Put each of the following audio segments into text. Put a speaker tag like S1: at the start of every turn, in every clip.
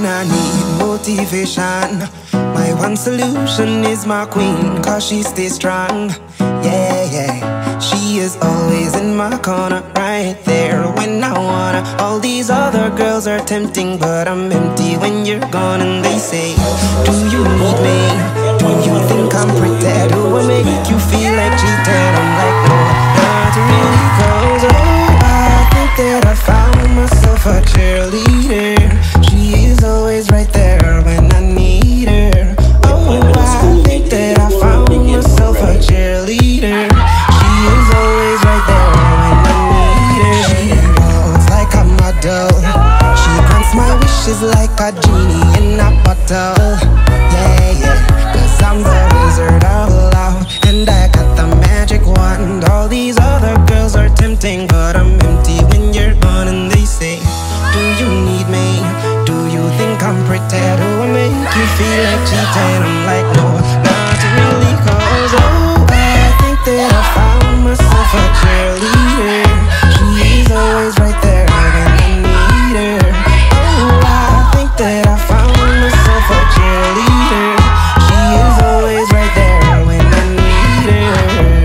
S1: when I need motivation. My one solution is my queen, cause she stays strong. Yeah, yeah. She is always in my corner, right there when I wanna. All these other girls are tempting, but I'm empty when you're gone. And they say, do you need me? Do you think I'm pretty? Do I make you feel like cheating? I'm like, no, not really, cause oh, I think that I found myself a cheerleader. She is always right there when I need her. Oh, I think that I found myself a cheerleader. She is always right there when I need her. She walks like a model. She grants my wishes like a genie in a bottle. Yeah, yeah, cause I'm the wizard of love, and I got the magic wand. All these other girls are tempting, but I'm empty when you're gone. And they say, do you need me? Do you think I'm pretty? Do I make you feel like cheating? I'm like, no, not really, cause oh, I think that I found myself a cheerleader. She is always right there when I need her. Oh, I think that I found myself a cheerleader. She is always right there when I need her.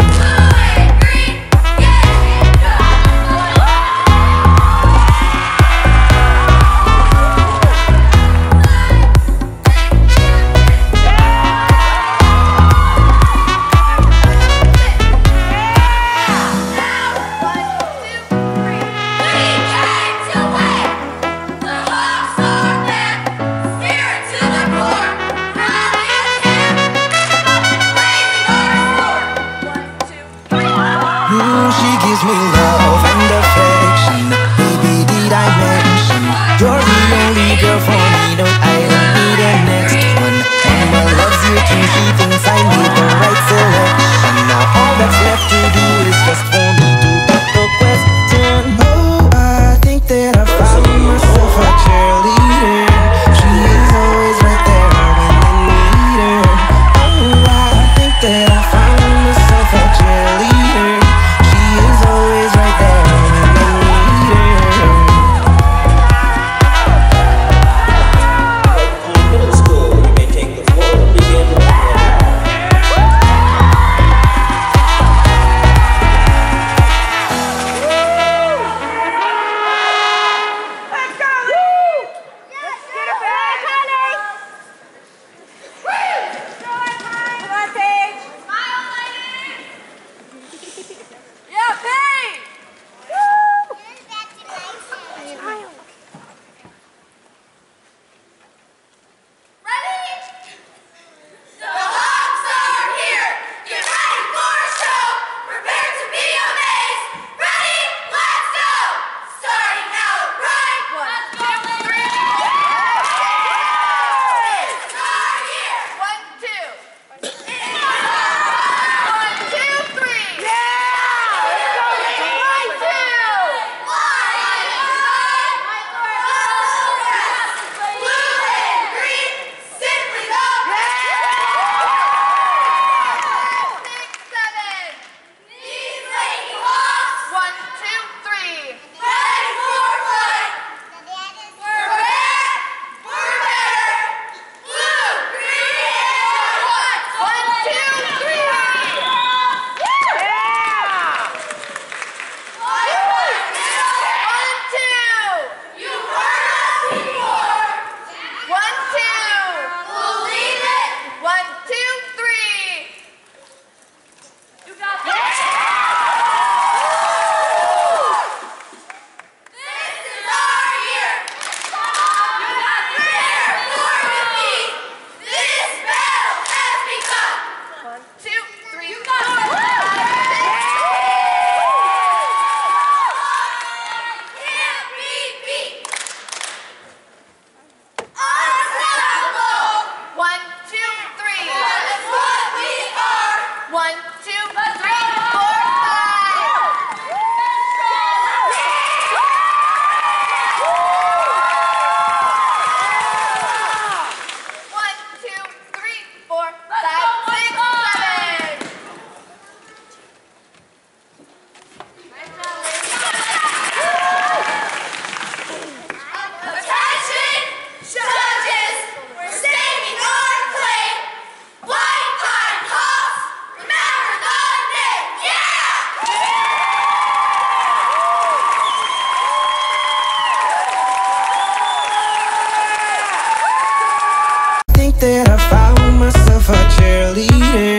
S1: that I found myself a cheerleader.